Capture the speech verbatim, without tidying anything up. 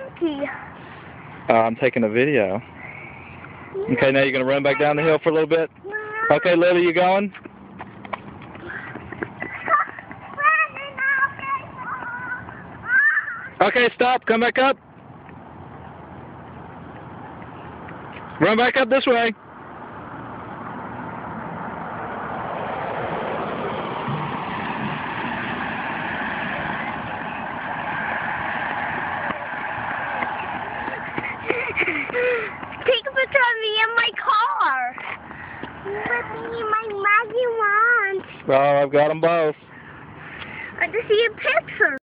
Pinky. Uh, I'm taking a video. Okay, now you're going to run back down the hill for a little bit? Okay, Lily, you going? Okay, stop. Come back up. Run back up this way. Take a picture of me in my car. Let me my Maggie wants. Oh, I've got them both. I just see a picture.